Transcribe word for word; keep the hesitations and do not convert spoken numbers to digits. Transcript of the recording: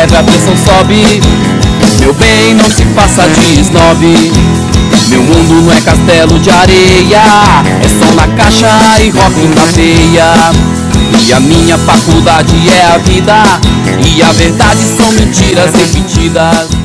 leve, a pressão sobe. Meu bem, não se faça de snob. Meu mundo não é castelo de areia, é som na caixa e rock na veia. E a minha faculdade é a vida, e a verdade são mentiras repetidas.